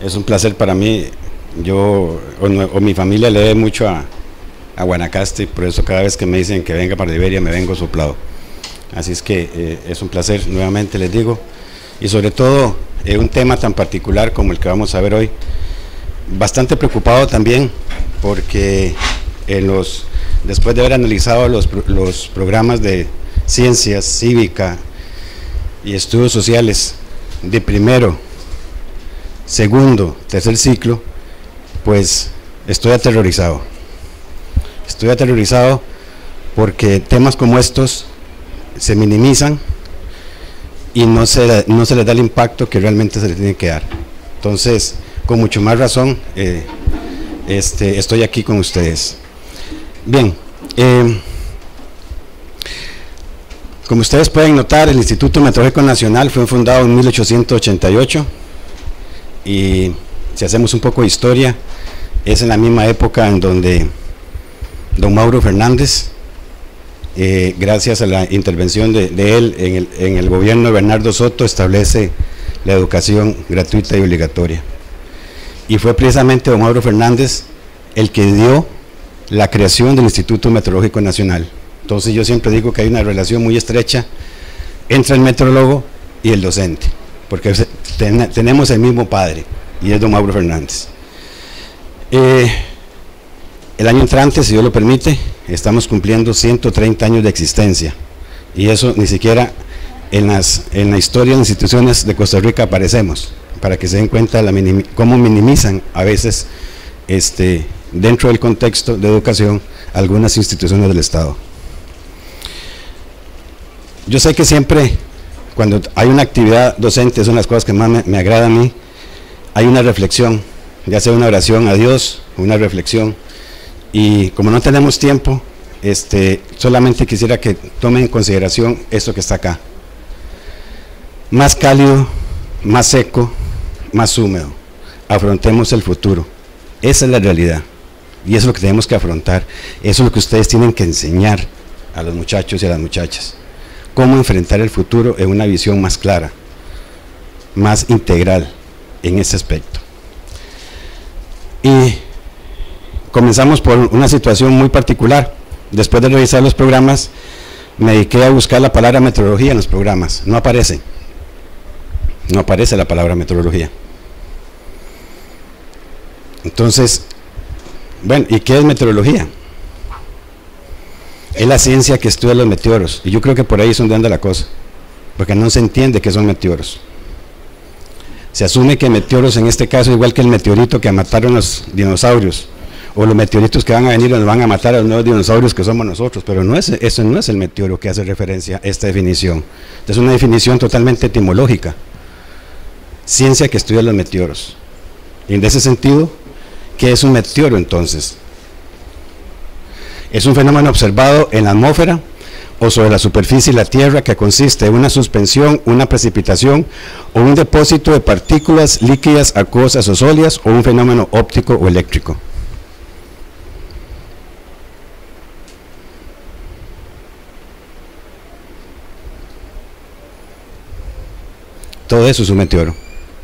Es un placer para mí. Yo o mi familia le debe mucho a Guanacaste, por eso cada vez que me dicen que venga para Liberia me vengo soplado. Así es que es un placer, nuevamente les digo, y sobre todo un tema tan particular como el que vamos a ver hoy. Bastante preocupado también porque después de haber analizado los programas de ciencias, cívica y estudios sociales de primero, segundo, tercer ciclo, pues estoy aterrorizado. Estoy aterrorizado porque temas como estos se minimizan y no se les da el impacto que realmente se les tiene que dar. Entonces, con mucho más razón, estoy aquí con ustedes. Bien, como ustedes pueden notar, el Instituto Meteorológico Nacional fue fundado en 1888 y si hacemos un poco de historia, es en la misma época en donde don Mauro Fernández, gracias a la intervención de él en el gobierno de Bernardo Soto, establece la educación gratuita y obligatoria. Y fue precisamente don Mauro Fernández el que dio la creación del Instituto Meteorológico Nacional. Entonces yo siempre digo que hay una relación muy estrecha entre el meteorólogo y el docente, porque tenemos el mismo padre, y es don Mauro Fernández. El año entrante, si Dios lo permite, estamos cumpliendo 130 años de existencia, y eso ni siquiera en la historia de las instituciones de Costa Rica aparecemos, para que se den cuenta cómo minimizan a veces dentro del contexto de educación algunas instituciones del Estado. Yo sé que siempre cuando hay una actividad docente, son las cosas que más me agrada a mí, hay una reflexión, ya sea una oración a Dios, una reflexión, y como no tenemos tiempo, solamente quisiera que tomen en consideración esto que está acá. Más cálido, más seco, más húmedo, afrontemos el futuro. Esa es la realidad, y eso es lo que tenemos que afrontar. Eso es lo que ustedes tienen que enseñar a los muchachos y a las muchachas, cómo enfrentar el futuro en una visión más clara, más integral en ese aspecto. Y comenzamos por una situación muy particular. Después de revisar los programas, me dediqué a buscar la palabra meteorología en los programas. No aparece la palabra meteorología. Entonces, bueno, ¿y qué es meteorología? Es la ciencia que estudia los meteoros, y yo creo que por ahí es donde anda la cosa, porque no se entiende qué son meteoros. Se asume que meteoros en este caso, igual que el meteorito que mataron los dinosaurios, o los meteoritos que van a venir nos van a matar a los nuevos dinosaurios que somos nosotros, pero eso no es el meteoro que hace referencia a esta definición. Es una definición totalmente etimológica, ciencia que estudia los meteoros. Y en ese sentido, ¿qué es un meteoro entonces? Es un fenómeno observado en la atmósfera o sobre la superficie de la Tierra que consiste en una suspensión, una precipitación o un depósito de partículas líquidas, acuosas o sólidas, o un fenómeno óptico o eléctrico. Todo eso es un meteoro.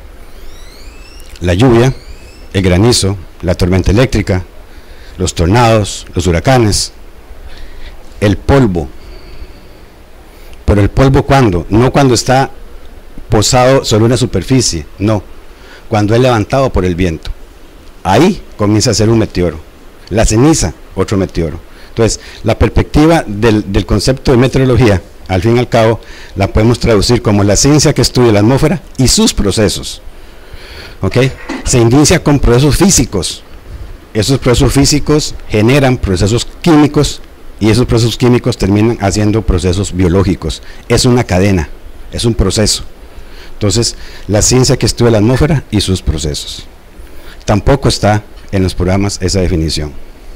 La lluvia, el granizo, la tormenta eléctrica, los tornados, los huracanes, el polvo. Pero el polvo, ¿cuándo? No cuando está posado sobre una superficie, no, cuando es levantado por el viento. Ahí comienza a ser un meteoro. La ceniza, otro meteoro. Entonces, la perspectiva del concepto de meteorología, al fin y al cabo, la podemos traducir como la ciencia que estudia la atmósfera y sus procesos. ¿Ok? Se inicia con procesos físicos. Esos procesos físicos generan procesos químicos, y esos procesos químicos terminan haciendo procesos biológicos. Es una cadena, es un proceso. Entonces, la ciencia que estudia la atmósfera y sus procesos. Tampoco está en los programas esa definición.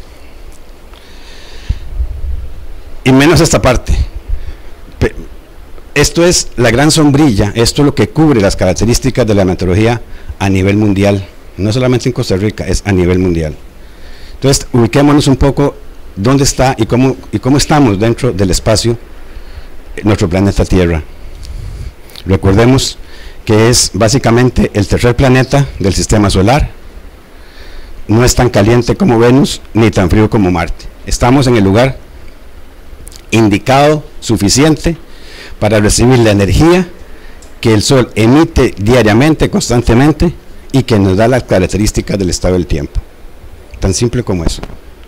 Y menos esta parte. Esto es la gran sombrilla, esto es lo que cubre las características de la meteorología a nivel mundial, no solamente en Costa Rica, es a nivel mundial. Entonces, ubiquémonos un poco dónde está y cómo estamos dentro del espacio, nuestro planeta Tierra. Recordemos que es básicamente el tercer planeta del sistema solar. No es tan caliente como Venus, ni tan frío como Marte. Estamos en el lugar indicado, suficiente, para recibir la energía que el Sol emite diariamente, constantemente, y que nos da las características del estado del tiempo. Tan simple como eso.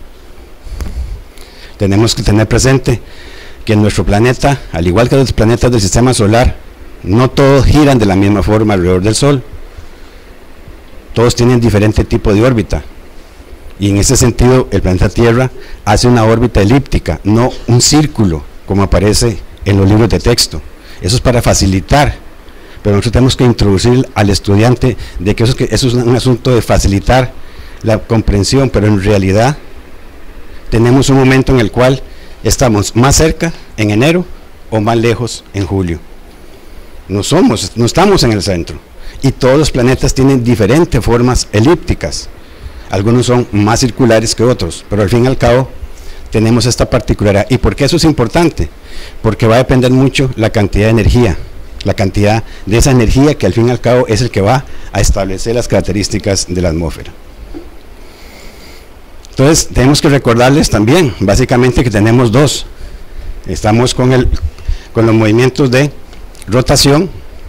Tenemos que tener presente que en nuestro planeta, al igual que los planetas del sistema solar, no todos giran de la misma forma alrededor del Sol. Todos tienen diferente tipo de órbita. Y en ese sentido, el planeta Tierra hace una órbita elíptica, no un círculo, como aparece en los libros de texto. Eso es para facilitar, pero nosotros tenemos que introducir al estudiante de que eso es un asunto de facilitar la comprensión, pero en realidad tenemos un momento en el cual estamos más cerca en enero o más lejos en julio. No estamos en el centro, y todos los planetas tienen diferentes formas elípticas. Algunos son más circulares que otros, pero al fin y al cabo tenemos esta particularidad. ¿Y por qué eso es importante? Porque va a depender mucho la cantidad de energía, la cantidad de esa energía que al fin y al cabo es el que va a establecer las características de la atmósfera. Entonces tenemos que recordarles también, básicamente, que tenemos dos. Estamos con los movimientos de rotación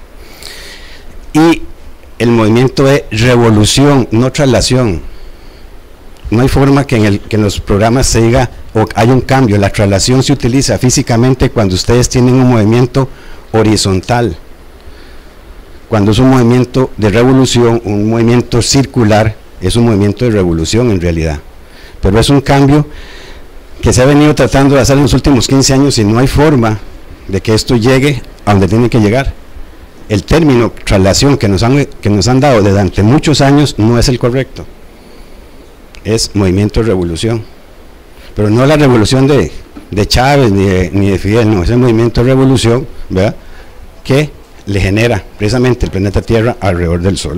y el movimiento de revolución, no traslación. No hay forma que en los programas se diga o hay un cambio. La traslación se utiliza físicamente cuando ustedes tienen un movimiento horizontal. Cuando es un movimiento de revolución, un movimiento circular, es un movimiento de revolución en realidad. Pero es un cambio que se ha venido tratando de hacer en los últimos 15 años y no hay forma de que esto llegue a donde tiene que llegar. El término traslación que nos han dado durante muchos años no es el correcto. Es movimiento de revolución, pero no la revolución de Chávez ni de Fidel, no, es el movimiento de revolución, ¿verdad?, que le genera precisamente el planeta Tierra alrededor del Sol.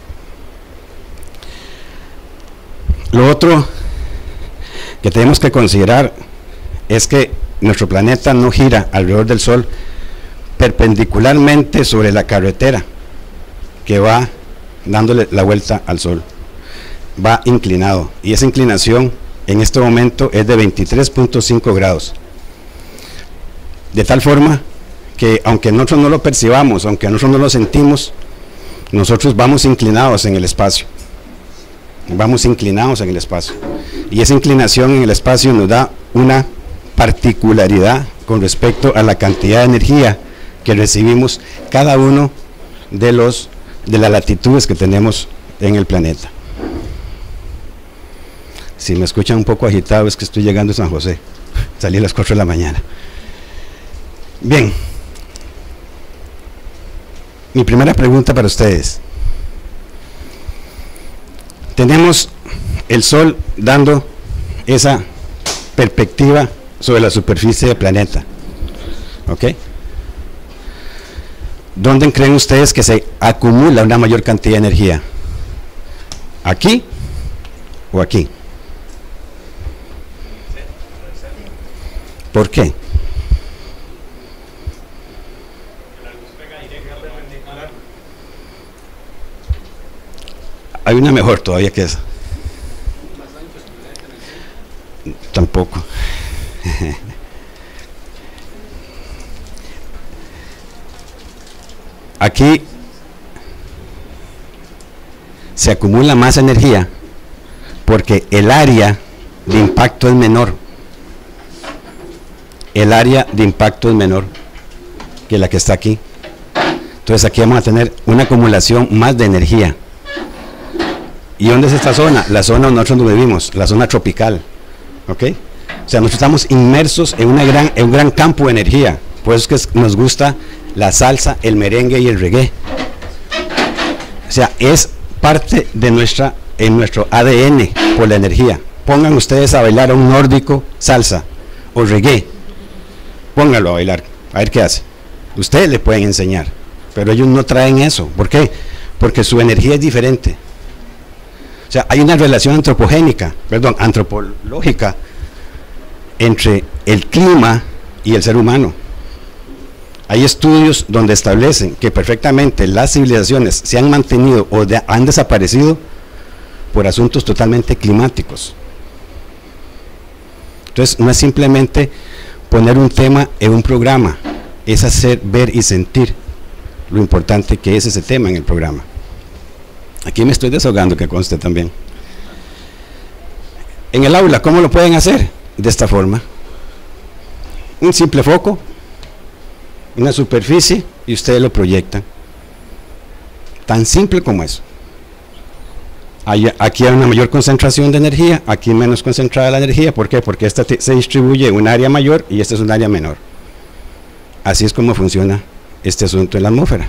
Lo otro que tenemos que considerar es que nuestro planeta no gira alrededor del Sol perpendicularmente sobre la carretera que va dándole la vuelta al Sol. Va inclinado, y esa inclinación en este momento es de 23.5 grados, de tal forma que aunque nosotros no lo percibamos, aunque nosotros no lo sentimos, nosotros vamos inclinados en el espacio, y esa inclinación en el espacio nos da una particularidad con respecto a la cantidad de energía que recibimos cada uno de las latitudes que tenemos en el planeta. Si me escuchan un poco agitado es que estoy llegando a San José, salí a las 4 de la mañana. Bien, mi primera pregunta para ustedes. Tenemos el Sol dando esa perspectiva sobre la superficie del planeta, ¿ok? ¿Dónde creen ustedes que se acumula una mayor cantidad de energía? ¿Aquí o aquí? ¿Por qué? Hay una mejor todavía que esa. Tampoco. Aquí se acumula más energía porque el área de impacto es menor. El área de impacto es menor que la que está aquí. Entonces aquí vamos a tener una acumulación más de energía. ¿Y dónde es esta zona? La zona donde nosotros vivimos, la zona tropical, ¿ok? O sea, nosotros estamos inmersos en un gran campo de energía. Por eso es que nos gusta la salsa, el merengue y el reggae. O sea, es parte de nuestro ADN por la energía. Pongan ustedes a bailar a un nórdico salsa o reggae. Pónganlo a bailar, a ver qué hace. Ustedes le pueden enseñar, pero ellos no traen eso. ¿Por qué? Porque su energía es diferente. O sea, hay una relación antropológica entre el clima y el ser humano. Hay estudios donde establecen que perfectamente las civilizaciones se han mantenido o han desaparecido por asuntos totalmente climáticos. Entonces, no es simplemente poner un tema en un programa, es hacer ver y sentir lo importante que es ese tema en el programa. Aquí me estoy desahogando, que conste también. En el aula, ¿cómo lo pueden hacer? De esta forma. Un simple foco, una superficie, y ustedes lo proyectan. Tan simple como eso. Aquí hay una mayor concentración de energía, aquí menos concentrada la energía. ¿Por qué? Porque esta se distribuye en un área mayor y esta es un área menor. Así es como funciona este asunto en la atmósfera.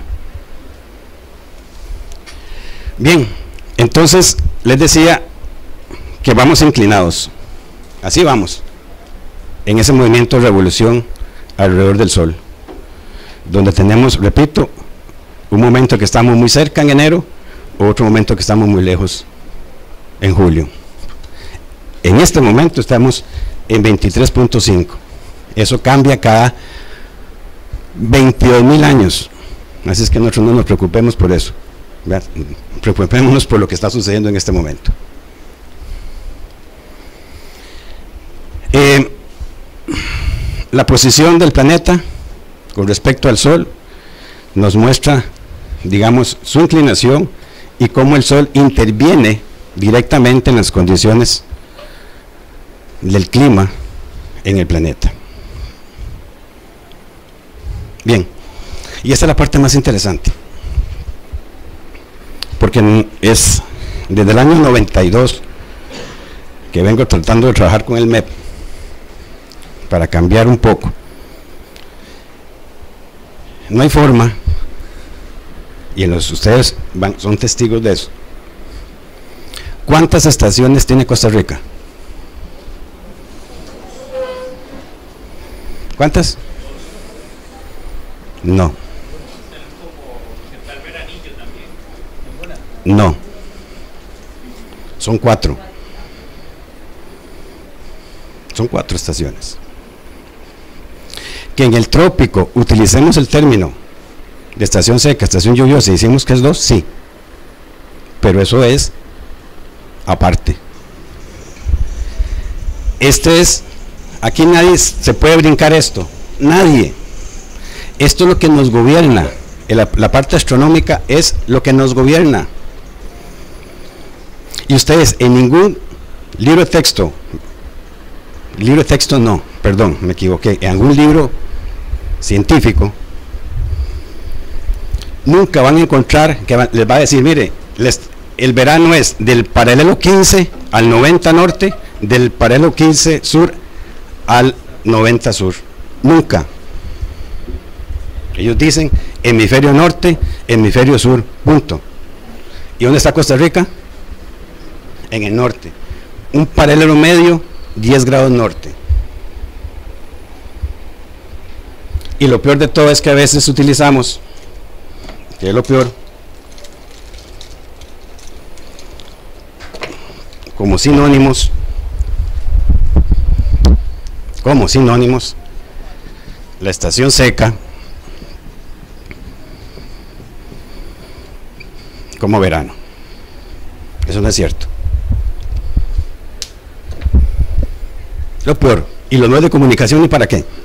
Bien, entonces les decía que vamos inclinados. Así vamos, en ese movimiento de revolución alrededor del Sol, donde tenemos, repito, un momento que estamos muy cerca en enero, otro momento que estamos muy lejos en julio. En este momento estamos en 23.5. Eso cambia cada 22.000 años. Así es que nosotros no nos preocupemos por eso. Preocupémonos por lo que está sucediendo en este momento. La posición del planeta con respecto al Sol nos muestra, digamos, su inclinación y cómo el Sol interviene directamente en las condiciones del clima en el planeta. Bien, y esta es la parte más interesante, porque es desde el año 92 que vengo tratando de trabajar con el MEP para cambiar un poco. No hay forma, y ustedes son testigos de eso. ¿Cuántas estaciones tiene Costa Rica? ¿Cuántas? No. No. Son 4. Son 4 estaciones. Que en el trópico utilicemos el término de estación seca, estación lluviosa, y decimos que es 2, sí. Pero eso es aparte. Aquí nadie se puede brincar esto. Nadie. Esto es lo que nos gobierna. La parte astronómica es lo que nos gobierna. Y ustedes en ningún libro de texto no, perdón, me equivoqué, en algún libro científico nunca van a encontrar que les va a decir, mire, el verano es del paralelo 15 al 90 norte, del paralelo 15 sur al 90 sur. Nunca. Ellos dicen hemisferio norte, hemisferio sur, punto. ¿Y dónde está Costa Rica? En el norte. Un paralelo medio, 10 grados norte. Y lo peor de todo es que a veces utilizamos, que es lo peor, como sinónimos, la estación seca como verano. Eso no es cierto. Lo peor, y los medios de comunicación, ¿y para qué?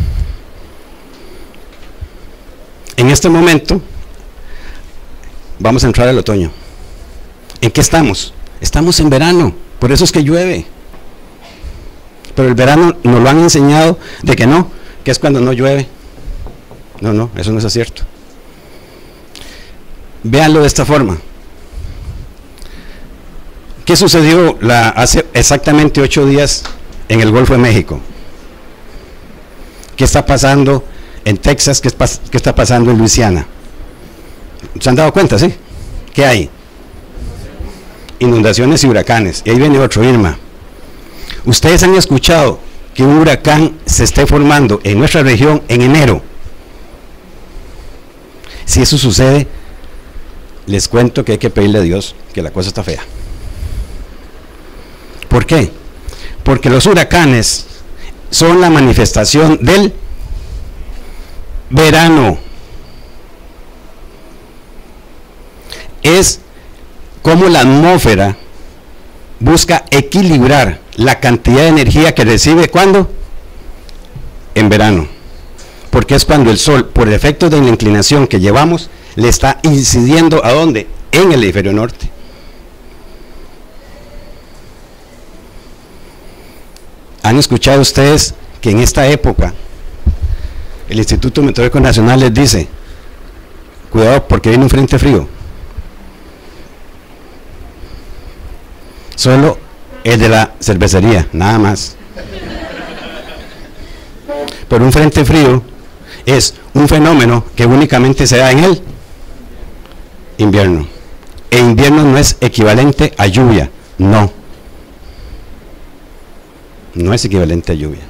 En este momento vamos a entrar al otoño. ¿En qué estamos? Estamos en verano, por eso es que llueve. Pero el verano nos lo han enseñado de que no, que es cuando no llueve. No, eso no es cierto. Véanlo de esta forma. ¿Qué sucedió hace exactamente 8 días en el Golfo de México? ¿Qué está pasando en Texas? ¿Qué está pasando en Luisiana? ¿Se han dado cuenta, sí? ¿Qué hay? Inundaciones y huracanes. Y ahí viene otro, Irma. ¿Ustedes han escuchado que un huracán se esté formando en nuestra región en enero? Si eso sucede, les cuento que hay que pedirle a Dios que la cosa está fea. ¿Por qué? Porque los huracanes son la manifestación del verano. Es como la atmósfera busca equilibrar la cantidad de energía que recibe. ¿Cuándo? En verano. Porque es cuando el sol, por el efecto de la inclinación que llevamos, le está incidiendo ¿a dónde? En el hemisferio norte. ¿Han escuchado ustedes que en esta época el Instituto Meteorológico Nacional les dice, cuidado porque viene un frente frío? Solo el de la cervecería, nada más. Pero un frente frío es un fenómeno que únicamente se da en el invierno. E invierno no es equivalente a lluvia, no. No es equivalente a lluvia.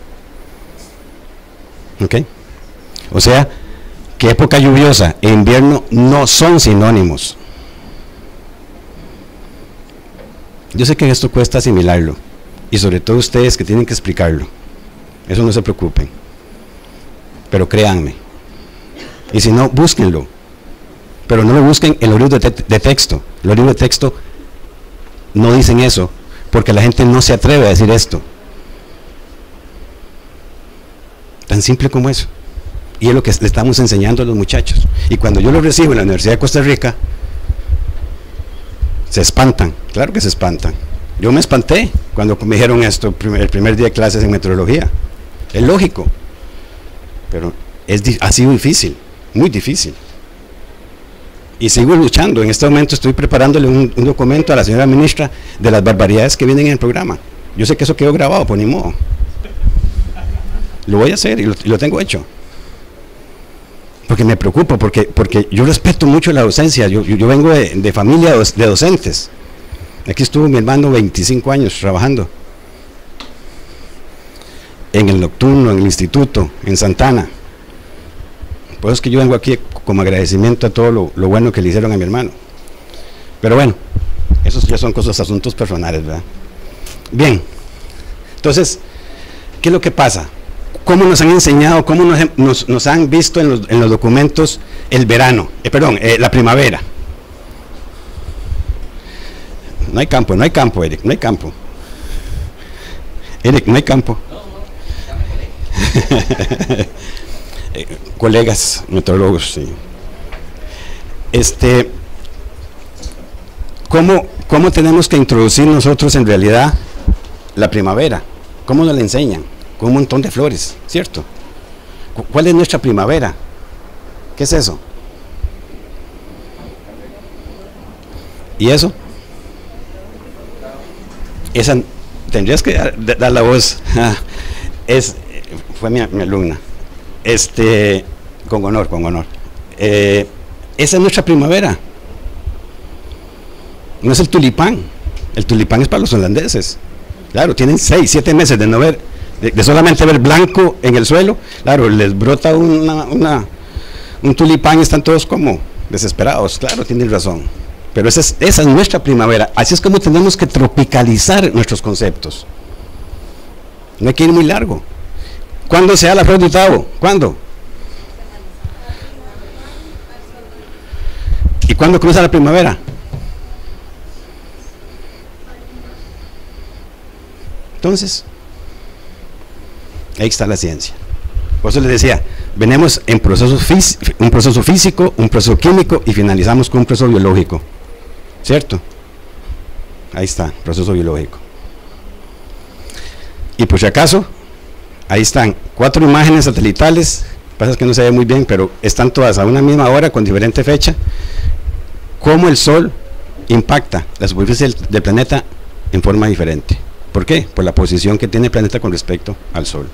¿Ok? O sea, que época lluviosa e invierno no son sinónimos. Yo sé que esto cuesta asimilarlo, y sobre todo ustedes que tienen que explicarlo. Eso no se preocupen. Pero créanme. Y si no, búsquenlo. Pero no lo busquen en los libros de texto. Los libros de texto no dicen eso, porque la gente no se atreve a decir esto. Tan simple como eso. Y es lo que le estamos enseñando a los muchachos. Y cuando yo los recibo en la Universidad de Costa Rica, se espantan. Claro que se espantan. Yo me espanté cuando me dijeron esto el primer día de clases en meteorología. Es lógico. Pero ha sido difícil, muy difícil. Y sigo luchando. En este momento estoy preparándole un documento a la señora ministra de las barbaridades que vienen en el programa. Yo sé que eso quedó grabado, pues ni modo. Lo voy a hacer y lo tengo hecho. Porque me preocupa, porque yo respeto mucho la docencia. Yo vengo de familia de docentes. Aquí estuvo mi hermano 25 años trabajando. En el nocturno, en el instituto, en Santana. Por eso es que yo vengo aquí como agradecimiento a todo lo bueno que le hicieron a mi hermano. Pero bueno, esos ya son cosas, asuntos personales, ¿verdad? Bien, entonces, ¿qué es lo que pasa? ¿Cómo nos han enseñado, cómo nos han visto en los documentos el verano, la primavera? No hay campo, Eric, no hay campo. Eric, no hay campo. Colegas meteorólogos, sí. ¿Cómo tenemos que introducir nosotros en realidad la primavera? ¿Cómo nos la enseñan? Con un montón de flores, ¿cierto? ¿Cuál es nuestra primavera? ¿Qué es eso? ¿Y eso? Esa, tendrías que dar la voz. Fue mi alumna. Con honor. Esa es nuestra primavera. No es el tulipán. El tulipán es para los holandeses. Claro, tienen 6, 7 meses de no ver, de solamente ver blanco en el suelo. Claro, les brota un tulipán y están todos como desesperados. Claro, tienen razón. Pero esa es nuestra primavera. Así es como tenemos que tropicalizar nuestros conceptos. No hay que ir muy largo. ¿Cuándo se da la flor de Tavo? ¿Cuándo? ¿Y cuándo comienza la primavera? Entonces, ahí está la ciencia. Por eso les decía, venimos en un proceso físico, un proceso químico y finalizamos con un proceso biológico. ¿Cierto? Ahí está, proceso biológico. Y por si acaso, ahí están 4 imágenes satelitales, pasa que no se ve muy bien, pero están todas a una misma hora con diferente fecha, cómo el Sol impacta la superficie del planeta en forma diferente. ¿Por qué? Por la posición que tiene el planeta con respecto al Sol.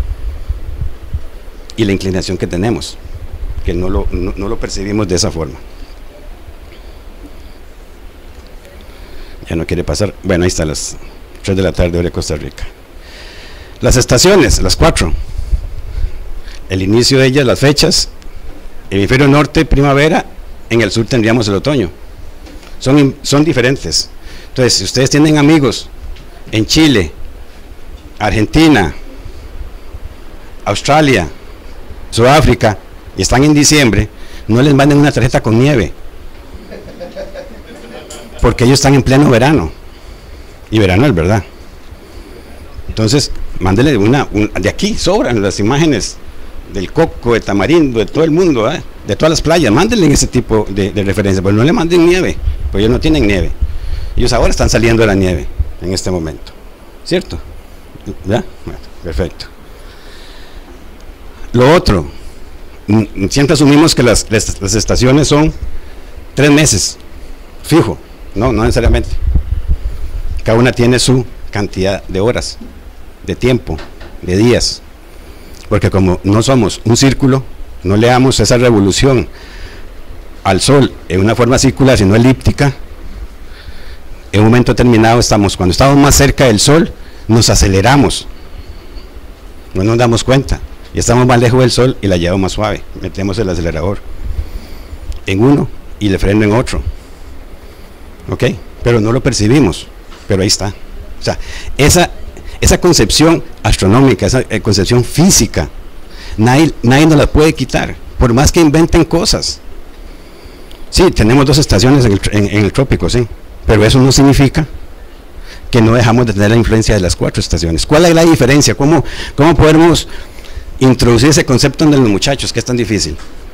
Y la inclinación que tenemos, que no lo percibimos de esa forma. Ya no quiere pasar. Bueno, ahí está, las 3 de la tarde hora de Costa Rica. Las estaciones, las 4. El inicio de ellas, las fechas. Hemisferio norte, primavera. En el sur tendríamos el otoño. Son diferentes. Entonces, si ustedes tienen amigos en Chile, Argentina, Australia, Sudáfrica, y están en diciembre, no les manden una tarjeta con nieve, porque ellos están en pleno verano, y verano es verdad. Entonces, mándele de aquí sobran las imágenes del Coco, de Tamarindo, de todo el mundo, de todas las playas, mándenle ese tipo de referencia, pero no le manden nieve, porque ellos no tienen nieve. Ellos ahora están saliendo de la nieve en este momento, ¿cierto? ¿Ya? Bueno, perfecto. Lo otro, siempre asumimos que las estaciones son 3 meses, fijo, no necesariamente. Cada una tiene su cantidad de horas, de tiempo, de días, porque como no somos un círculo, no le damos esa revolución al Sol en una forma circular, sino elíptica. En un momento determinado cuando estamos más cerca del Sol, nos aceleramos, no nos damos cuenta, y estamos más lejos del Sol y la llevamos más suave, metemos el acelerador en uno y le freno en otro, ¿ok? Pero no lo percibimos, pero ahí está. O sea, esa concepción astronómica, esa concepción física, nadie nos la puede quitar, por más que inventen cosas. Sí, tenemos 2 estaciones en el trópico, sí, pero eso no significa que no dejamos de tener la influencia de las 4 estaciones. ¿Cuál es la diferencia? ¿Cómo podemos introducir ese concepto en los muchachos, que es tan difícil?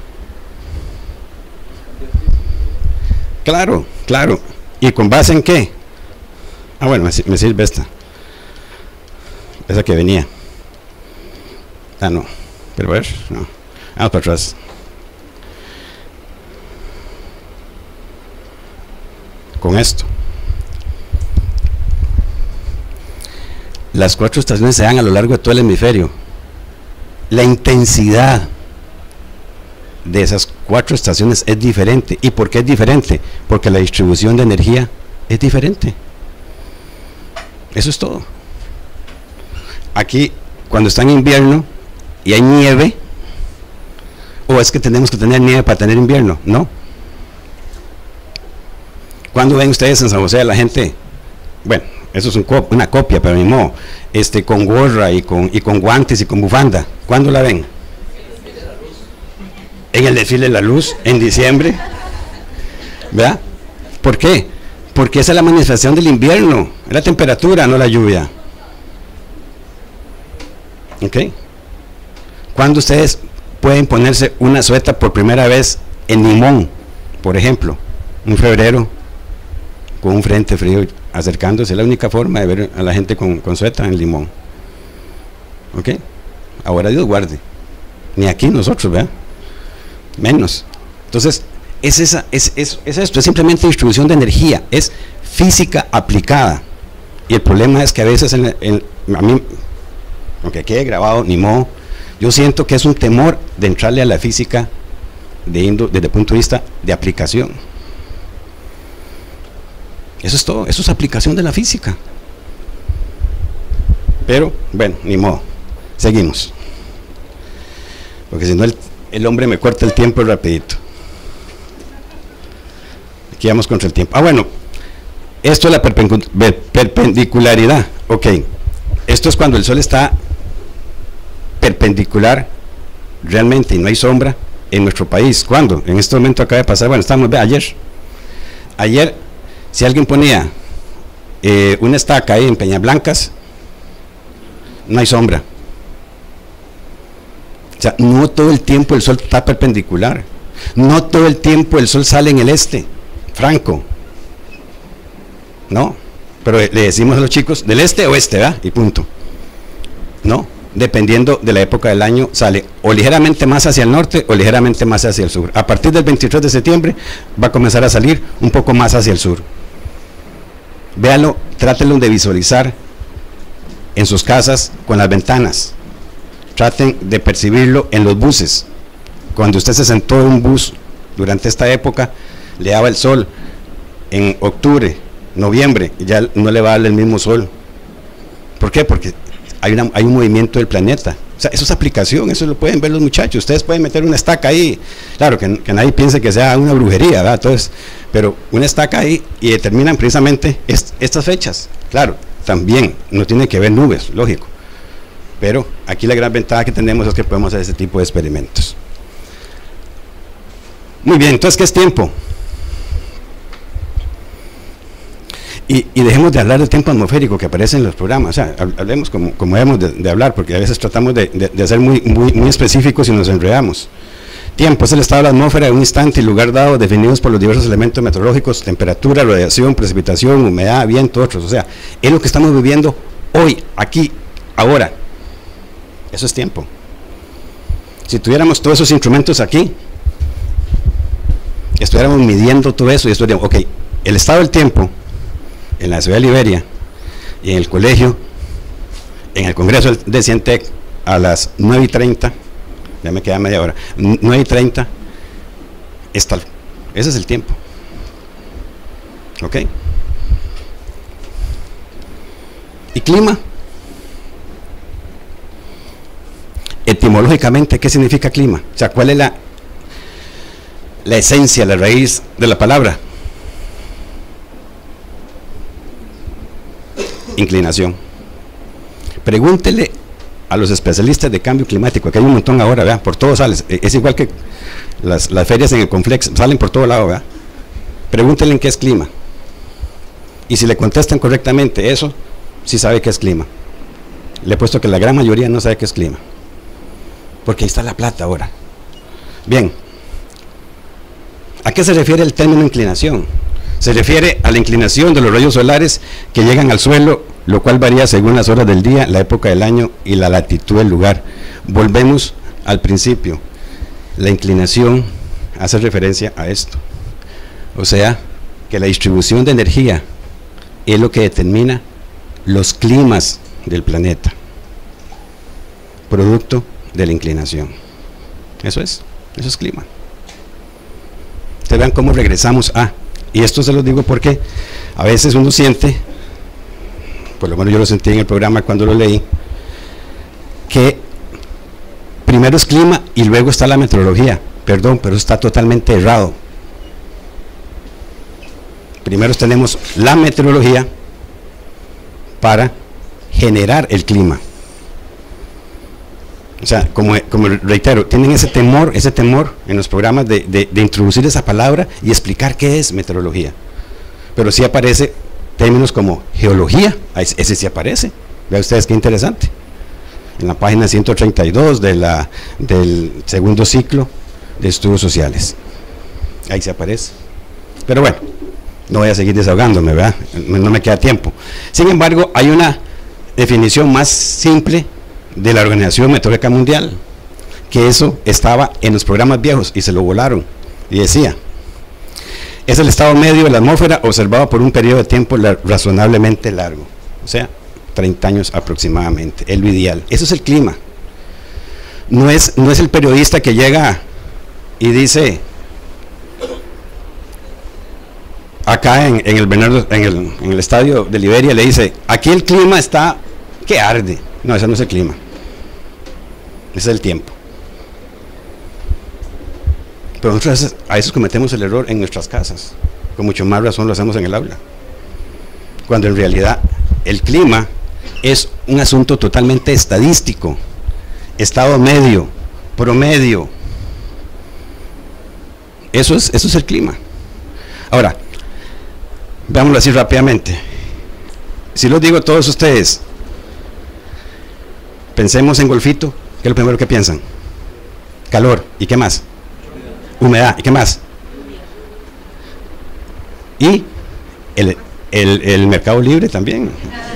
Claro. ¿Y con base en qué? Ah, bueno, me sirve esa que venía. Ah, no, pero a ver, no. Vamos para atrás. Con esto. Las 4 estaciones se dan a lo largo de todo el hemisferio. La intensidad de esas 4 estaciones es diferente. ¿Y por qué es diferente? Porque la distribución de energía es diferente. Eso es todo. Aquí, cuando está en invierno y hay nieve, ¿o es que tenemos que tener nieve para tener invierno? No. ¿Cuándo ven ustedes en San José a la gente? Bueno, eso es una copia, pero ni modo, con gorra y con guantes y con bufanda. ¿Cuándo la ven? En el desfile de la luz, en diciembre. ¿Verdad? ¿Por qué? Porque esa es la manifestación del invierno, es la temperatura, no la lluvia. ¿Ok? ¿Cuándo ustedes pueden ponerse una sueta por primera vez en Limón, por ejemplo? En febrero, con un frente frío acercándose, es la única forma de ver a la gente con sueta en Limón. ¿Ok? Ahora Dios guarde. Ni aquí nosotros, ¿verdad? Menos. Entonces, es esto, es simplemente distribución de energía, es física aplicada. Y el problema es que a veces, a mí, aunque quede grabado, ni modo, yo siento que es un temor de entrarle a la física desde el punto de vista de aplicación. Eso es todo, eso es aplicación de la física. Pero, bueno, ni modo, seguimos. Porque si no el hombre me corta el tiempo rapidito. Aquí vamos contra el tiempo. Ah, bueno, esto es la perpendicularidad. Ok, esto es cuando el Sol está perpendicular realmente y no hay sombra en nuestro país. ¿Cuándo? En este momento acaba de pasar, bueno, estamos, ayer, si alguien ponía una estaca ahí en Peñablancas, no hay sombra. O sea, no todo el tiempo el Sol está perpendicular, no todo el tiempo el Sol sale en el este, franco, no, pero le decimos a los chicos, del este a oeste, ¿verdad? Y punto. No, dependiendo de la época del año, sale o ligeramente más hacia el norte o ligeramente más hacia el sur. A partir del 23 de septiembre va a comenzar a salir un poco más hacia el sur. Véanlo, trátenlo de visualizar en sus casas con las ventanas. Traten de percibirlo en los buses. Cuando usted se sentó en un bus durante esta época, le daba el sol. En octubre, noviembre, ya no le va a dar el mismo sol. ¿Por qué? Porque hay un movimiento del planeta. O sea, eso es aplicación, eso lo pueden ver los muchachos. Ustedes pueden meter una estaca ahí. Claro, que nadie piense que sea una brujería, ¿verdad? Entonces, pero una estaca ahí y determinan precisamente estas fechas. Claro, también no tiene que ver nubes, lógico. Pero aquí la gran ventaja que tenemos es que podemos hacer ese tipo de experimentos. Muy bien, entonces, ¿qué es tiempo? Y dejemos de hablar del tiempo atmosférico que aparece en los programas. O sea, hablemos como debemos de hablar, porque a veces tratamos de ser muy específicos y nos enredamos. Tiempo es el estado de la atmósfera de un instante y lugar dado, definidos por los diversos elementos meteorológicos: temperatura, radiación, precipitación, humedad, viento, otros. O sea, es lo que estamos viviendo hoy, aquí, ahora. Eso es tiempo. Si tuviéramos todos esos instrumentos aquí, estuviéramos midiendo todo eso y estuviéramos, ok, el estado del tiempo en la ciudad de Liberia y en el colegio, en el Congreso de Cientec, a las 9:30, ya me queda media hora, 9:30, ese es el tiempo. ¿Ok? ¿Y clima? Etimológicamente, ¿qué significa clima? O sea, ¿cuál es la esencia, la raíz de la palabra? Inclinación. Pregúntele a los especialistas de cambio climático, que hay un montón ahora, ¿verdad? Por todos salen, es igual que las ferias en el Conflex, salen por todo lado, ¿verdad? Pregúntenle en qué es clima. Y si le contestan correctamente eso, sí sabe qué es clima. Le he puesto que la gran mayoría no sabe qué es clima, porque ahí está la plata ahora. Bien, ¿a qué se refiere el término inclinación? Se refiere a la inclinación de los rayos solares que llegan al suelo, lo cual varía según las horas del día, la época del año y la latitud del lugar. Volvemos al principio. La inclinación hace referencia a esto. O sea, que la distribución de energía es lo que determina los climas del planeta, producto de la inclinación. Eso es clima. Ustedes vean cómo regresamos a, y esto se lo digo porque a veces uno siente, por lo menos yo lo sentí en el programa cuando lo leí, que primero es clima y luego está la meteorología. Perdón, pero está totalmente errado. Primero tenemos la meteorología para generar el clima. O sea, como reitero, tienen ese temor en los programas de introducir esa palabra y explicar qué es meteorología. Pero sí aparece términos como geología, ese sí aparece. Vean ustedes qué interesante. En la página 132 del segundo ciclo de estudios sociales. Ahí se aparece. Pero bueno, no voy a seguir desahogándome, ¿verdad? No me queda tiempo. Sin embargo, hay una definición más simple de la Organización Meteorológica Mundial, que eso estaba en los programas viejos y se lo volaron, y decía: es el estado medio de la atmósfera observado por un periodo de tiempo razonablemente largo, o sea, 30 años aproximadamente, es lo ideal. Eso es el clima. No es el periodista que llega y dice acá en el estadio de Liberia, le dice: aquí el clima está que arde. No, ese no es el clima, ese es el tiempo. Pero nosotros a veces cometemos el error en nuestras casas, con mucho más razón lo hacemos en el aula, cuando en realidad el clima es un asunto totalmente estadístico, estado medio, promedio. Eso es el clima. Ahora, veámoslo así rápidamente. Si los digo a todos ustedes, pensemos en Golfito, ¿qué es lo primero que piensan? Calor, ¿y qué más? Humedad, ¿y qué más? Y el mercado libre también.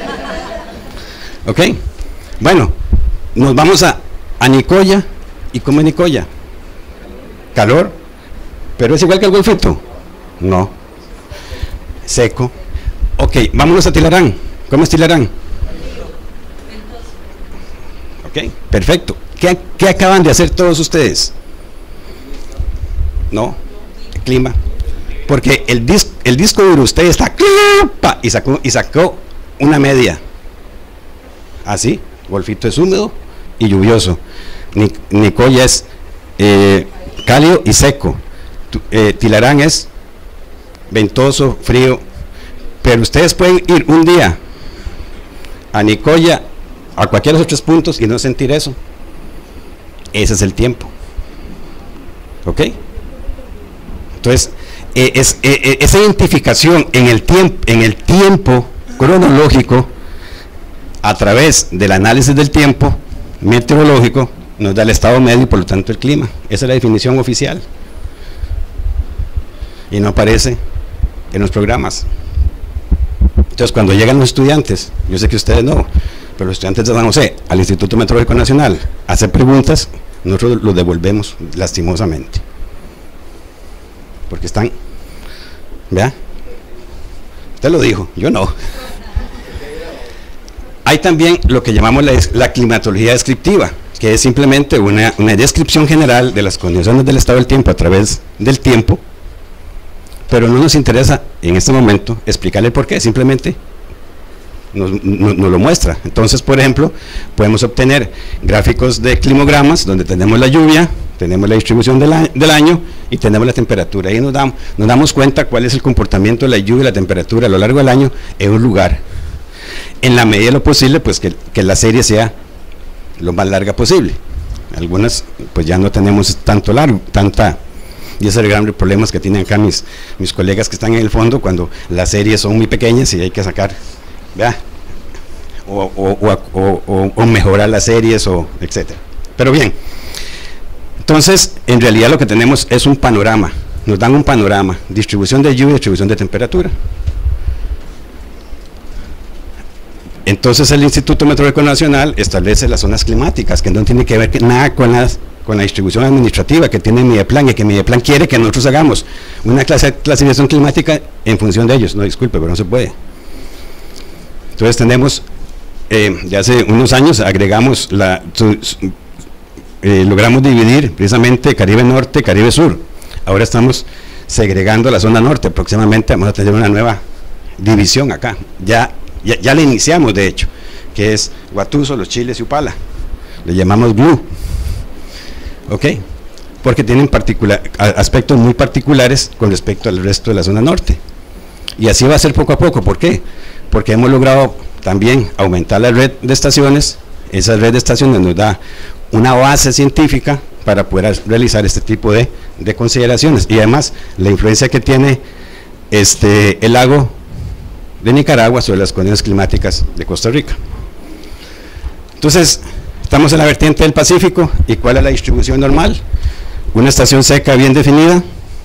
¿Ok? Bueno, nos vamos a Nicoya. ¿Y cómo es Nicoya? Calor, pero es igual que el Golfito. No. Seco. Ok, vámonos a Tilarán. ¿Cómo es Tilarán? Ok, perfecto. ¿Qué acaban de hacer todos ustedes? No, el clima. Porque el disco duro, usted está y sacó una media. Así, Golfito es húmedo y lluvioso. Nicoya es cálido y seco. Tilarán es ventoso, frío. Pero ustedes pueden ir un día a Nicoya a cualquiera de los 3 puntos y no sentir eso. Ese es el tiempo. ¿Ok? Entonces, esa identificación en el tiempo cronológico a través del análisis del tiempo meteorológico nos da el estado medio y por lo tanto el clima. Esa es la definición oficial y no aparece en los programas. Entonces, cuando llegan los estudiantes, yo sé que ustedes no, pero los estudiantes de San José al Instituto Meteorológico Nacional a hacer preguntas, nosotros los devolvemos lastimosamente porque están, ¿vea? Usted lo dijo, yo no. Hay también lo que llamamos la climatología descriptiva, que es simplemente una descripción general de las condiciones del estado del tiempo a través del tiempo, pero no nos interesa en este momento explicarle por qué, simplemente nos lo muestra. Entonces, por ejemplo, podemos obtener gráficos de climogramas donde tenemos la lluvia, tenemos la distribución del año y tenemos la temperatura. Ahí nos damos cuenta cuál es el comportamiento de la lluvia y la temperatura a lo largo del año en un lugar. En la medida de lo posible, pues que la serie sea lo más larga posible. Algunas, pues ya no tenemos y ese es el gran problema que tienen acá mis colegas que están en el fondo, cuando las series son muy pequeñas y hay que sacar, ¿verdad? O mejorar las series, o etcétera. Pero bien, entonces, en realidad lo que tenemos es un panorama, nos dan un panorama, distribución de lluvia y distribución de temperatura. Entonces el Instituto Meteorológico Nacional establece las zonas climáticas, que no tiene que ver nada con la distribución administrativa que tiene Mideplan, y que Mideplan quiere que nosotros hagamos una clasificación climática en función de ellos. No, disculpe, pero no se puede. Entonces tenemos, ya hace unos años agregamos logramos dividir precisamente Caribe Norte, Caribe Sur. Ahora estamos segregando la zona norte, próximamente vamos a tener una nueva división acá. Ya la iniciamos, de hecho, que es Guatuso, Los Chiles y Upala. Le llamamos GLU. ¿Ok? Porque tienen aspectos muy particulares con respecto al resto de la zona norte. Y así va a ser poco a poco. ¿Por qué? Porque hemos logrado también aumentar la red de estaciones. Esa red de estaciones nos da una base científica para poder realizar este tipo de consideraciones. Y además, la influencia que tiene el lago de Nicaragua sobre las condiciones climáticas de Costa Rica. Entonces, estamos en la vertiente del Pacífico. ¿Y cuál es la distribución normal? Una estación seca bien definida.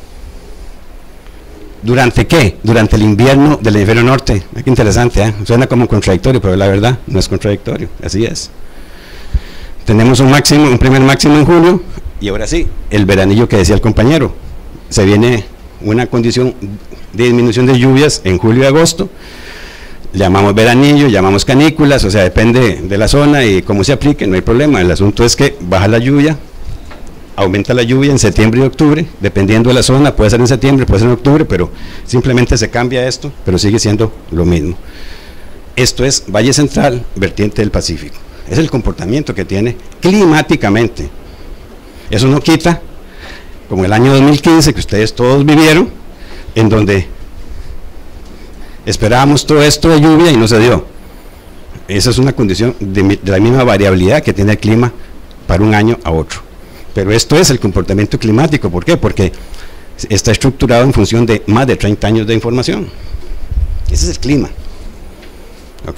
¿Durante qué? Durante el invierno del hemisferio norte. Qué interesante, ¿eh? Suena como contradictorio, pero la verdad no es contradictorio, así es. Tenemos un primer máximo en julio, y ahora sí, el veranillo que decía el compañero. Se viene una condición de disminución de lluvias en julio y agosto. Llamamos veranillo, llamamos canículas, o sea, depende de la zona y cómo se aplique, no hay problema. El asunto es que baja la lluvia, aumenta la lluvia en septiembre y octubre, dependiendo de la zona, puede ser en septiembre, puede ser en octubre, pero simplemente se cambia esto, pero sigue siendo lo mismo. Esto es Valle Central, vertiente del Pacífico. Es el comportamiento que tiene climáticamente. Eso no quita, como el año 2015, que ustedes todos vivieron, en donde esperábamos todo esto de lluvia y no se dio. Esa es una condición de la misma variabilidad que tiene el clima para un año a otro. Pero esto es el comportamiento climático. ¿Por qué? Porque está estructurado en función de más de 30 años de información. Ese es el clima. ¿Ok?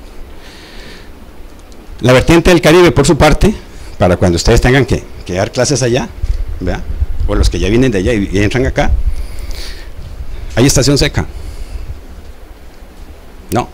La vertiente del Caribe, por su parte, para cuando ustedes tengan que dar clases allá, ¿verdad? O los que ya vienen de allá y entran acá, ¿hay estación seca? No.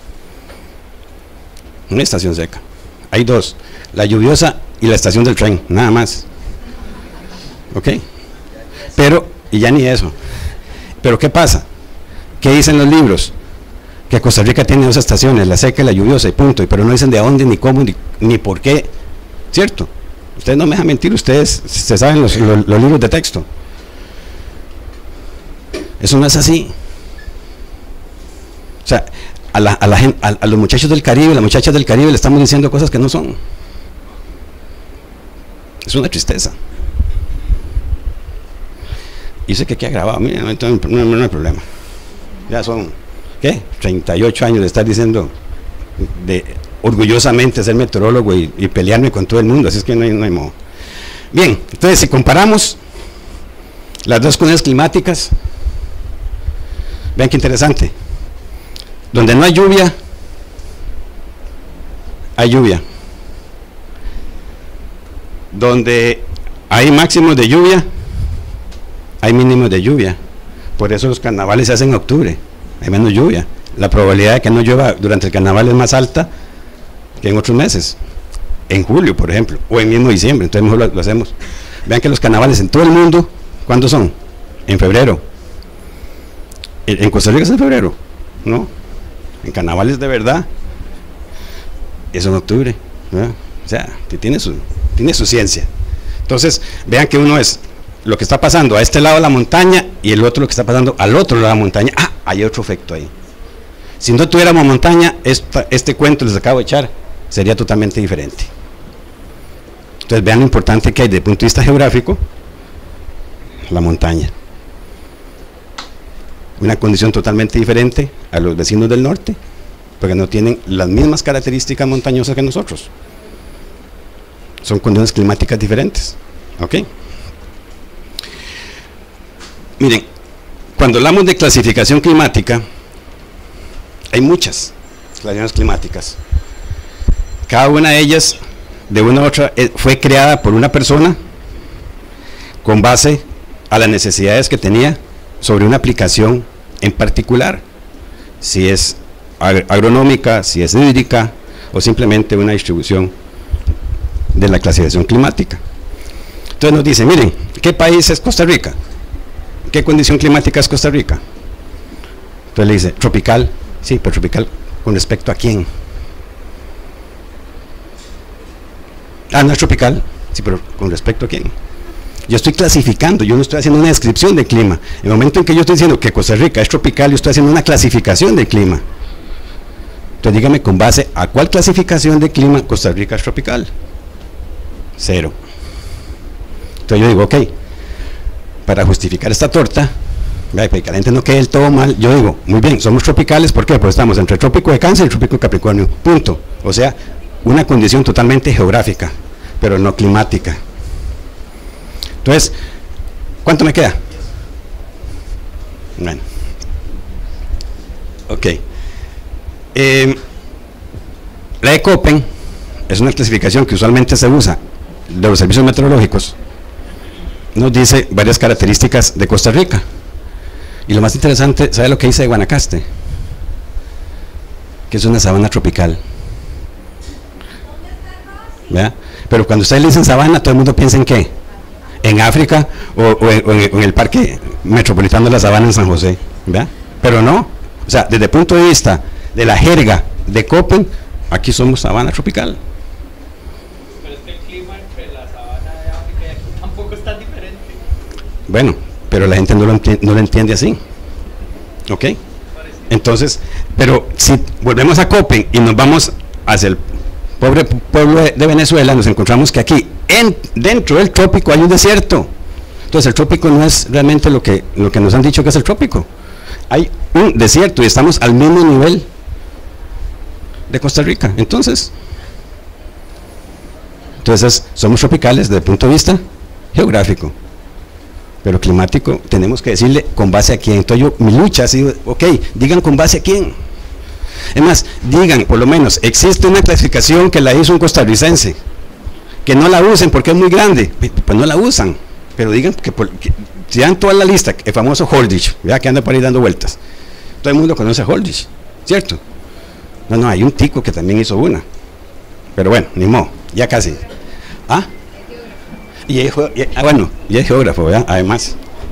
Una estación seca. Hay dos, la lluviosa y la estación del tren, nada más. ¿Ok? Pero, y ya ni eso. Pero ¿qué pasa? ¿Qué dicen los libros? Que Costa Rica tiene dos estaciones, la seca y la lluviosa, y punto. Pero no dicen de dónde, ni cómo, ni por qué. ¿Cierto? Ustedes no me dejan mentir, ustedes se saben los libros de texto. Eso no es así. O sea, a los muchachos del Caribe, las muchachas del Caribe le estamos diciendo cosas que no son. Es una tristeza. Y sé que queda grabado, mira, no hay problema. Ya son, ¿qué? 38 años de estar diciendo orgullosamente ser meteorólogo y pelearme con todo el mundo, así es que no hay modo. Bien, entonces si comparamos las dos condiciones climáticas, vean qué interesante. Donde no hay lluvia, hay lluvia. Donde hay máximos de lluvia, hay mínimos de lluvia. Por eso los carnavales se hacen en octubre, hay menos lluvia. La probabilidad de que no llueva durante el carnaval es más alta que en otros meses. En julio, por ejemplo, o en mismo diciembre, entonces mejor lo hacemos. Vean que los carnavales en todo el mundo, ¿cuándo son? En febrero. En Costa Rica es en febrero, ¿no? En carnavales de verdad es en octubre, ¿verdad? O sea, tiene su ciencia. Entonces, vean que uno es lo que está pasando a este lado de la montaña y el otro lo que está pasando al otro lado de la montaña. Ah, hay otro efecto ahí. Si no tuviéramos montaña, este cuento les acabo de echar sería totalmente diferente. Entonces vean lo importante que hay desde el punto de vista geográfico la montaña. Una condición totalmente diferente a los vecinos del norte, porque no tienen las mismas características montañosas que nosotros. Son condiciones climáticas diferentes. ¿Ok? Miren, cuando hablamos de clasificación climática, hay muchas clasificaciones climáticas. Cada una de ellas, de una u otra, fue creada por una persona con base a las necesidades que tenía sobre una aplicación en particular, si es agronómica, si es hídrica o simplemente una distribución de la clasificación climática. Entonces nos dice, miren, ¿qué país es Costa Rica? ¿Qué condición climática es Costa Rica? Entonces le dice, tropical. Sí, pero tropical, ¿con respecto a quién? Ah, no es tropical. Sí, pero ¿con respecto a quién? Yo estoy clasificando, yo no estoy haciendo una descripción del clima. En el momento en que yo estoy diciendo que Costa Rica es tropical, yo estoy haciendo una clasificación del clima. Entonces dígame, ¿con base a cuál clasificación de clima Costa Rica es tropical? 0. Entonces yo digo, ok, para justificar esta torta, para que la gente no quede del todo mal, yo digo, muy bien, somos tropicales, ¿por qué? Pues estamos entre el trópico de Cáncer y el trópico de Capricornio, punto. O sea, una condición totalmente geográfica, pero no climática. Entonces, ¿cuánto me queda? Bueno, ok. La de Köppen es una clasificación que usualmente se usa de los servicios meteorológicos. Nos dice varias características de Costa Rica. Y lo más interesante, ¿sabe lo que dice de Guanacaste? Que es una sabana tropical. ¿Verdad? Pero cuando ustedes le dicen sabana, todo el mundo piensa en ¿qué? En África o en el parque metropolitano de la sabana en San José, ¿verdad? Pero no, o sea, desde el punto de vista de la jerga de Köppen, aquí somos sabana tropical. Pero es que el clima entre la sabana de África y aquí tampoco es tan diferente. Bueno, pero la gente no lo entiende así, ¿ok? Entonces, pero si volvemos a Köppen y nos vamos hacia el pobre pueblo de Venezuela, nos encontramos que aquí, dentro del trópico hay un desierto. Entonces el trópico no es realmente lo que nos han dicho que es el trópico. Hay un desierto y estamos al mismo nivel de Costa Rica. Entonces somos tropicales desde el punto de vista geográfico, pero climático tenemos que decirle con base a quién. Entonces mi lucha ha sido, ok, digan con base a quién. Es más, digan, por lo menos, existe una clasificación que la hizo un costarricense, que no la usen porque es muy grande, pues no la usan, pero digan que si dan toda la lista, el famoso Holdridge, ¿verdad? Que anda por ahí dando vueltas, todo el mundo conoce a Holdridge, ¿cierto? No, hay un tico que también hizo una, pero bueno, ni modo, ya casi. ¿Ah? Bueno, y es geógrafo, ¿verdad? Además.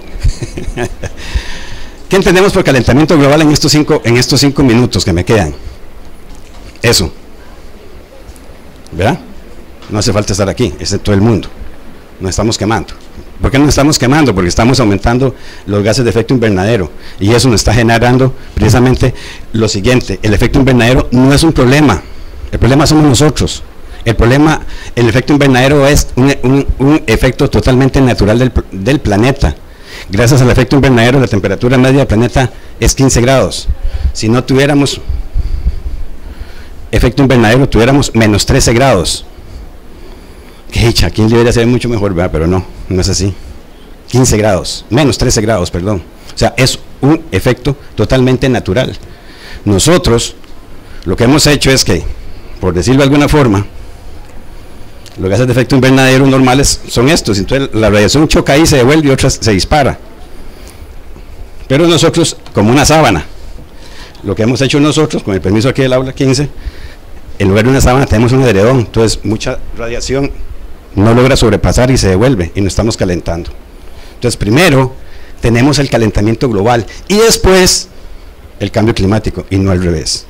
¿Qué entendemos por calentamiento global en estos 5 minutos que me quedan? Eso, ¿verdad? No hace falta estar aquí, es en todo el mundo. Nos estamos quemando. ¿Por qué nos estamos quemando? Porque estamos aumentando los gases de efecto invernadero, y eso nos está generando precisamente lo siguiente: el efecto invernadero no es un problema, el problema somos nosotros. El efecto invernadero es un efecto totalmente natural del planeta. Gracias al efecto invernadero, la temperatura media del planeta es 15 grados. Si no tuviéramos efecto invernadero tuviéramos menos 13 grados. Que dicha, aquí debería ser mucho mejor, ¿verdad? Pero no, no es así. 15 grados, menos 13 grados, perdón. O sea, es un efecto totalmente natural. Nosotros, lo que hemos hecho es que, por decirlo de alguna forma, los gases de efecto invernadero normales son estos. Entonces la radiación choca ahí, se devuelve y otra se dispara. Pero nosotros, como una sábana, lo que hemos hecho nosotros, con el permiso aquí del aula 15, en lugar de una sábana tenemos un edredón. Entonces mucha radiación no logra sobrepasar y se devuelve y nos estamos calentando. Entonces primero tenemos el calentamiento global y después el cambio climático, y no al revés.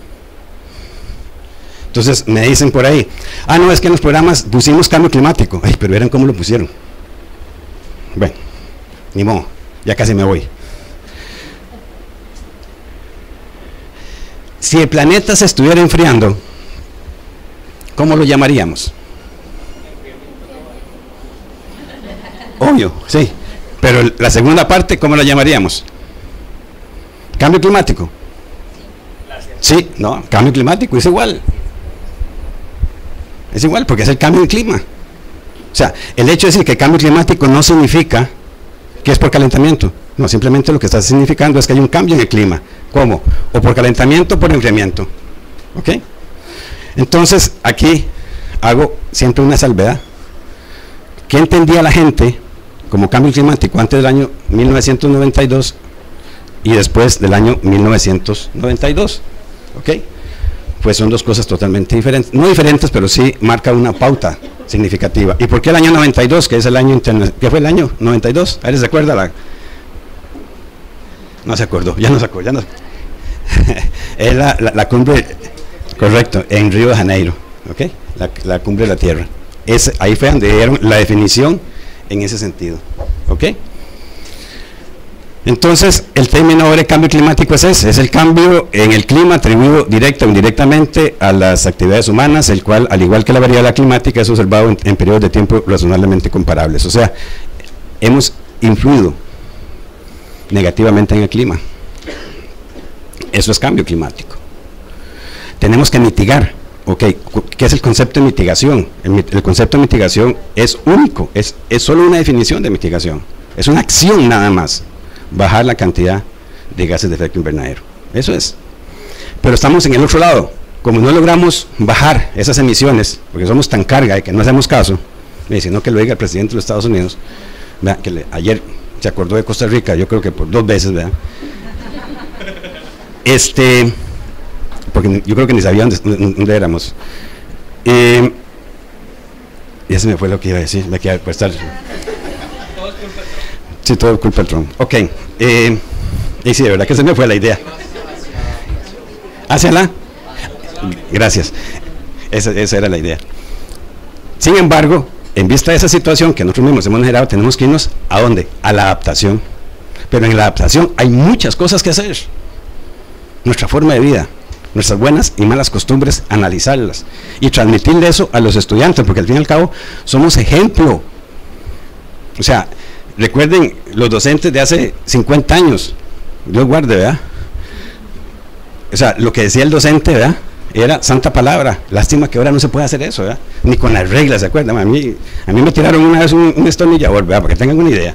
Entonces me dicen por ahí, ah, no, es que en los programas pusimos cambio climático. Ay, pero verán cómo lo pusieron. Bueno, ni modo, ya casi me voy. Si el planeta se estuviera enfriando, ¿cómo lo llamaríamos? Obvio, sí. Pero la segunda parte, ¿cómo la llamaríamos? ¿Cambio climático? Sí, no, cambio climático es igual. Es igual, porque es el cambio de clima. O sea, el hecho de decir que el cambio climático no significa que es por calentamiento. No, simplemente lo que está significando es que hay un cambio en el clima. ¿Cómo? O por calentamiento o por enfriamiento. ¿Ok? Entonces, aquí hago siempre una salvedad. ¿Qué entendía la gente como cambio climático antes del año 1992 y después del año 1992? ¿Ok? Pues son dos cosas totalmente diferentes, no diferentes, pero sí marca una pauta significativa. ¿Y por qué el año 92, que es el año internacional? ¿Qué fue el año 92? ¿Alguien se acuerda? No se acordó, ya no se acordó, ya no. Es la cumbre, correcto, en Río de Janeiro, ¿ok? La cumbre de la Tierra. Ahí fue donde dieron la definición en ese sentido, ¿ok? Entonces, el término ahora de cambio climático es ese, es el cambio en el clima atribuido directa o indirectamente a las actividades humanas, el cual, al igual que la variabilidad climática, es observado en periodos de tiempo razonablemente comparables. O sea, hemos influido negativamente en el clima. Eso es cambio climático. Tenemos que mitigar, ¿ok? ¿Qué es el concepto de mitigación? El concepto de mitigación es único, es solo una definición de mitigación, es una acción nada más. Bajar la cantidad de gases de efecto invernadero. Eso es. Pero estamos en el otro lado. Como no logramos bajar esas emisiones, porque somos tan carga de que no hacemos caso, sino que lo diga el presidente de los Estados Unidos, ¿verdad? Que ayer se acordó de Costa Rica, yo creo que por 2 veces, ¿verdad? Porque yo creo que ni sabía dónde éramos. Y ese me fue lo que iba a decir, me quedé por estar... Sí, todo culpa del Trump. Ok. Y sí, de verdad que se me fue la idea. ¿Háciala? Gracias. Esa era la idea. Sin embargo, en vista de esa situación que nosotros mismos hemos generado, tenemos que irnos ¿a dónde? A la adaptación. Pero en la adaptación hay muchas cosas que hacer. Nuestra forma de vida, nuestras buenas y malas costumbres, analizarlas y transmitirle eso a los estudiantes, porque al fin y al cabo somos ejemplo. O sea, recuerden los docentes de hace 50 años, Dios guarde, ¿verdad? O sea, lo que decía el docente, ¿verdad? Era santa palabra. Lástima que ahora no se puede hacer eso, ¿verdad? Ni con las reglas, ¿se acuerdan? A mí me tiraron una vez un destornillador, ¿verdad? Para que tengan una idea.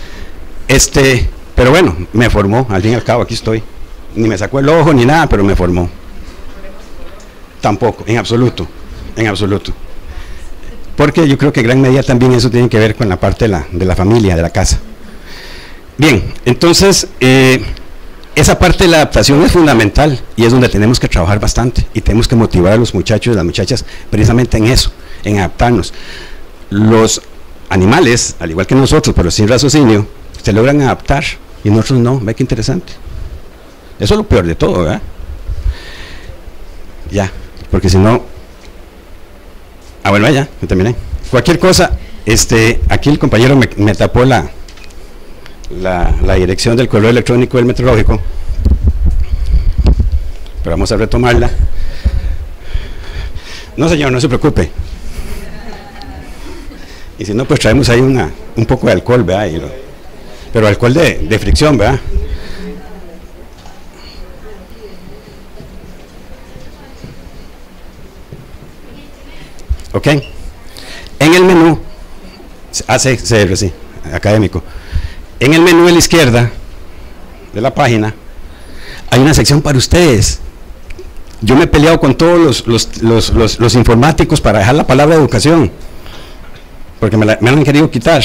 Pero bueno, me formó, al fin y al cabo, aquí estoy. Ni me sacó el ojo ni nada, pero me formó. Tampoco, en absoluto, en absoluto. Porque yo creo que en gran medida también eso tiene que ver con la parte de la familia, de la casa. Bien, entonces, esa parte de la adaptación es fundamental y es donde tenemos que trabajar bastante y tenemos que motivar a los muchachos y las muchachas precisamente en eso, en adaptarnos. Los animales, al igual que nosotros, pero sin raciocinio, se logran adaptar y nosotros no. Ve qué interesante. Eso es lo peor de todo, ¿verdad? Ya, porque si no... Ah, bueno, ya, me terminé. Cualquier cosa, aquí el compañero me tapó la dirección del correo electrónico del meteorológico, pero vamos a retomarla. No, señor, no se preocupe. Y si no, pues traemos ahí un poco de alcohol, ¿verdad? Pero alcohol de fricción, ¿verdad? ¿ok? En el menú, ACCR, sí, académico. En el menú de la izquierda de la página hay una sección para ustedes. Yo me he peleado con todos los informáticos para dejar la palabra educación, porque me la han querido quitar.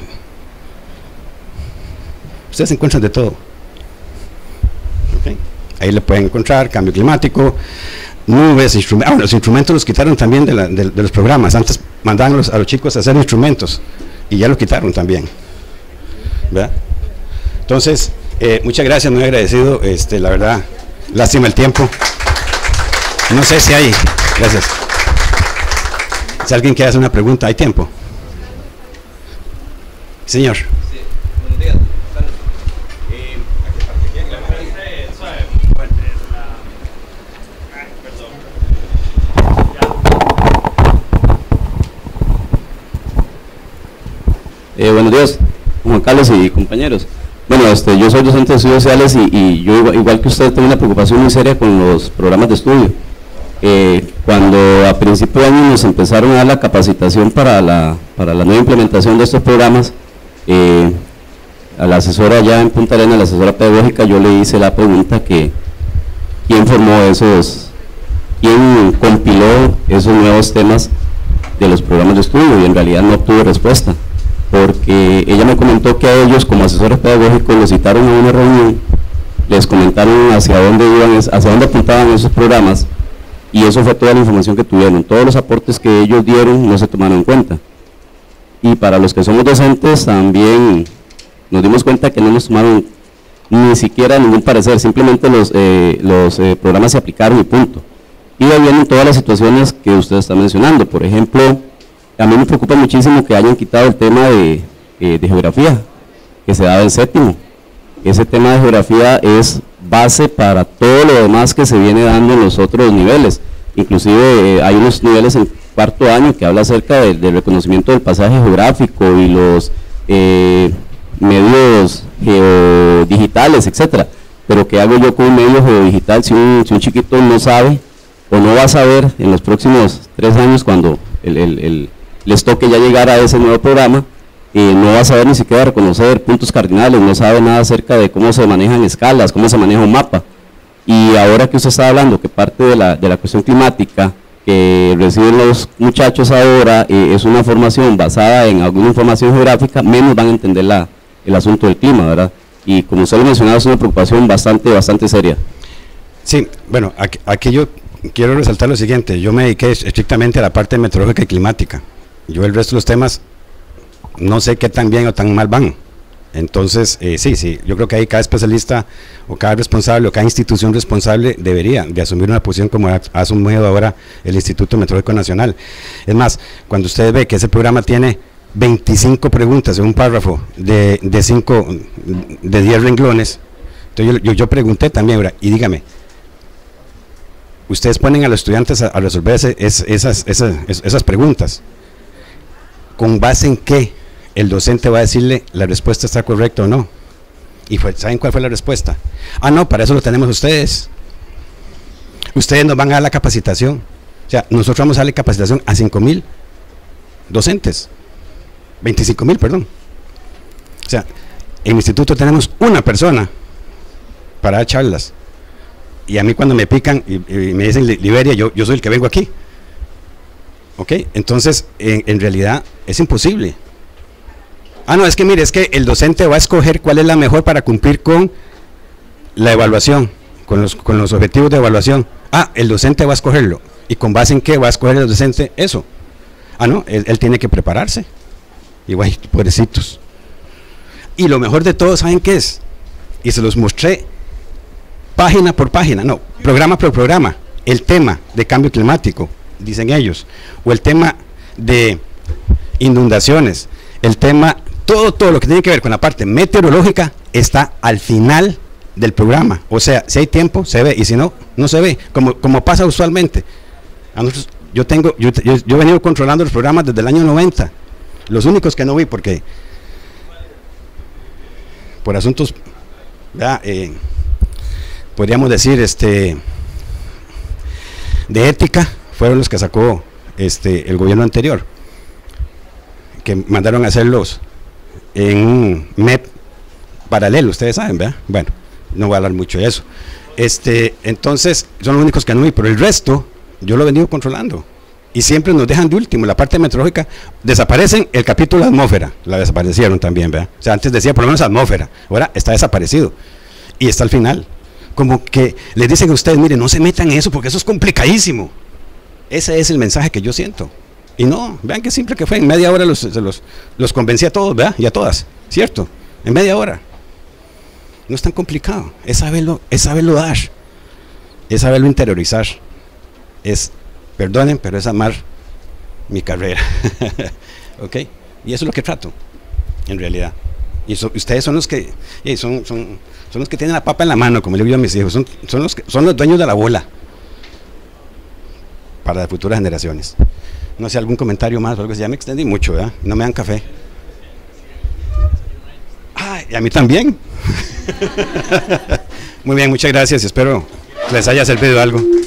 Ustedes encuentran de todo. ¿Okay? Ahí le pueden encontrar cambio climático, nubes, instrumentos. Los instrumentos los quitaron también de los programas. Antes mandaban a los chicos a hacer instrumentos y ya lo quitaron también, ¿verdad? Entonces, muchas gracias, muy agradecido. La verdad, lástima el tiempo. No sé si hay. Gracias. Si alguien quiere hacer una pregunta, ¿hay tiempo? Señor. Sí, buenos días. Buenos días, Juan Carlos y compañeros. Bueno, yo soy docente de estudios sociales y yo, igual que usted, tengo una preocupación muy seria con los programas de estudio. Cuando a principio de año nos empezaron a dar la capacitación para la nueva implementación de estos programas, a la asesora allá en Punta Arenas, la asesora pedagógica, yo le hice la pregunta que quién compiló esos nuevos temas de los programas de estudio, y en realidad no obtuve respuesta, porque ella me comentó que a ellos como asesores pedagógicos los citaron a una reunión, les comentaron hacia dónde apuntaban esos programas, y eso fue toda la información que tuvieron. Todos los aportes que ellos dieron no se tomaron en cuenta. Y para los que somos docentes también nos dimos cuenta que no nos tomaron ni siquiera ningún parecer, simplemente los programas se aplicaron y punto. Y ahí vienen todas las situaciones que usted está mencionando. Por ejemplo, a mí me preocupa muchísimo que hayan quitado el tema de geografía, que se daba en séptimo. Ese tema de geografía es base para todo lo demás que se viene dando en los otros niveles. Inclusive hay unos niveles en cuarto año que habla acerca del reconocimiento del pasaje geográfico y los medios geodigitales, etcétera. Pero ¿qué hago yo con un medio geodigital si un chiquito no sabe o no va a saber en los próximos 3 años, cuando les toque ya llegar a ese nuevo programa? No va a saber ni siquiera reconocer puntos cardinales, no sabe nada acerca de cómo se manejan escalas, cómo se maneja un mapa. Y ahora que usted está hablando que parte de la cuestión climática que reciben los muchachos ahora es una formación basada en alguna información geográfica, menos van a entender el asunto del clima, ¿verdad? Y como usted lo mencionaba, es una preocupación bastante seria. Sí, bueno, aquí yo quiero resaltar lo siguiente. Yo me dediqué estrictamente a la parte meteorológica y climática. Yo el resto de los temas no sé qué tan bien o tan mal van. Entonces, sí, yo creo que ahí cada especialista o cada responsable o cada institución responsable debería de asumir una posición como ha asumido ahora el Instituto Meteorológico Nacional. Es más, cuando usted ve que ese programa tiene 25 preguntas en un párrafo de 10 renglones, entonces yo pregunté también, ¿verdad? Y dígame, ustedes ponen a los estudiantes a resolver esas preguntas, ¿con base en qué el docente va a decirle la respuesta está correcta o no? Y ¿saben cuál fue la respuesta? Ah, no, para eso lo tenemos ustedes. Ustedes nos van a dar la capacitación. O sea, nosotros vamos a darle capacitación a 5,000 docentes. 25,000, perdón. O sea, en el instituto tenemos una persona para dar charlas. Y a mí cuando me pican y me dicen Liberia, yo soy el que vengo aquí. ¿Ok? Entonces, en realidad es imposible. Ah, no, es que mire, es que el docente va a escoger cuál es la mejor para cumplir con la evaluación, con los objetivos de evaluación. Ah, el docente va a escogerlo. ¿Y con base en qué va a escoger el docente eso? Ah, no, él tiene que prepararse. Y guay, pobrecitos. Y lo mejor de todo, ¿saben qué es? Y se los mostré página por página, no, programa por programa. El tema de cambio climático, dicen ellos, o el tema de inundaciones, el tema, todo lo que tiene que ver con la parte meteorológica está al final del programa. O sea, si hay tiempo, se ve, y si no, no se ve, como pasa usualmente. A nosotros, yo he venido controlando los programas desde el año 90. Los únicos que no vi, porque por asuntos, podríamos decir, de ética, fueron los que sacó el gobierno anterior, que mandaron a hacerlos en un MEP paralelo, ustedes saben, ¿verdad? Bueno, no voy a hablar mucho de eso. Entonces, son los únicos que no vi, pero el resto, yo lo he venido controlando. Y siempre nos dejan de último, la parte meteorológica, desaparecen el capítulo de atmósfera, la desaparecieron también, ¿verdad? O sea, antes decía por lo menos atmósfera, ahora está desaparecido. Y está al final. Como que les dicen a ustedes, miren, no se metan en eso porque eso es complicadísimo. Ese es el mensaje que yo siento. Y no, vean qué simple que fue, en media hora los convencí a todos, ¿verdad? Y a todas, ¿cierto? En media hora. No es tan complicado, es saberlo dar, es saberlo interiorizar, perdonen, pero es amar mi carrera. ¿Ok? Y eso es lo que trato, en realidad. Y ustedes son los que, son los que tienen la papa en la mano, como le digo a mis hijos, son los dueños de la bola para las futuras generaciones. No sé, algún comentario más o algo así. Ya me extendí mucho, ¿verdad? No me dan café. Ah, y a mí también. Muy bien, muchas gracias. Espero que les haya servido algo.